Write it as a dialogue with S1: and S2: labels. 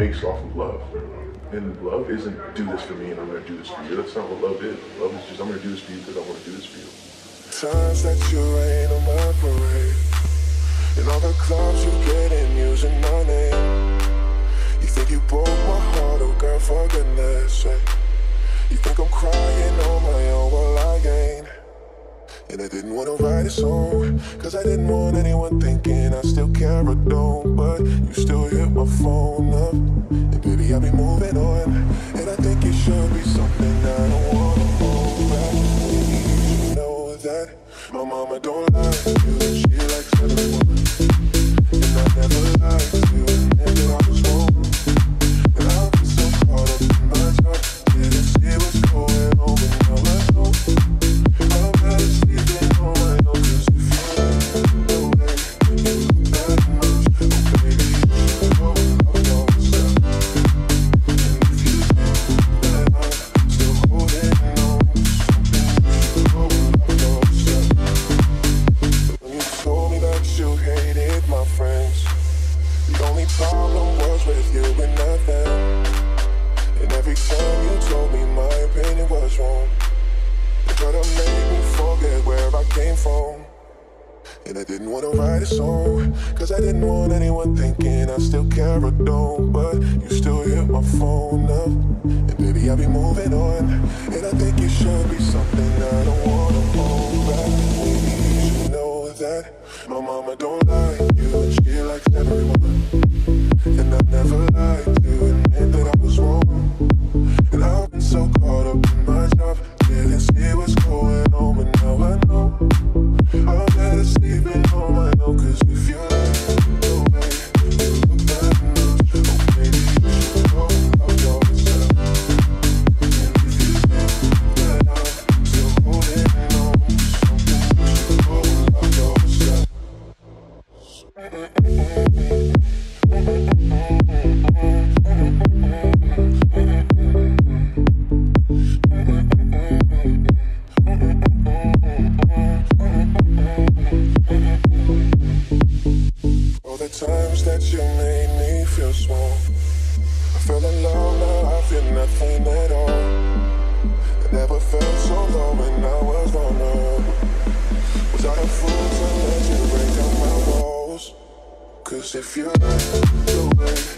S1: based off of love. And love isn't do this for me and I'm gonna do this for you. That's not what love is. Love is just I'm gonna do this for you because I want to do this for you.
S2: Times that you ain't on my parade, and all the clubs you get in using my name. You think you broke my heart, oh girl, for goodness sake. You think I'm crying on my own, well I ain't. And I didn't want to write a song, cause I didn't want anyone thinking I still care or don't. But you still hit my phone up, and baby I'll be moving on. And I think it should be something I don't want to hold back. Maybe you should know that my mama don't like you, she likes everyone. And I never liked you, and that I was wrong. And I was so caught up in my job, didn't see what's going on, but now I know. I'm better sleeping on my own, cause if you ain't the way you look that much, oh baby, you should go love yourself. And if you think that I'm still holding on to something, you should go love yourself. When you told me that you hated my friends, the only problem was with you and not them. And every time you told me my opinion was wrong, you tried to make me forget where I came from. And I didn't want to write a song, cause I didn't want anyone thinking I still care or don't. But you still hit my phone up, and baby I'll be moving on. And I think it should be something I don't want to hold back. Maybe you should know that my mama don't like you, and she likes everyone. And I never liked you, and admit that I was wrong. And I've been so caught up in my job, didn't see what's going on, but now I know. I'm better sleeping on my own, cause if you like the way you look that much, oh baby, you should go love yourself. And if you think that I'm still holding on to something, you should go love yourself. All the times that you made me feel small, I fell in love, now I feel nothing at all. I never felt so low when I was vulnerable. Was I a fool to let you break down my walls? Cause if you like the way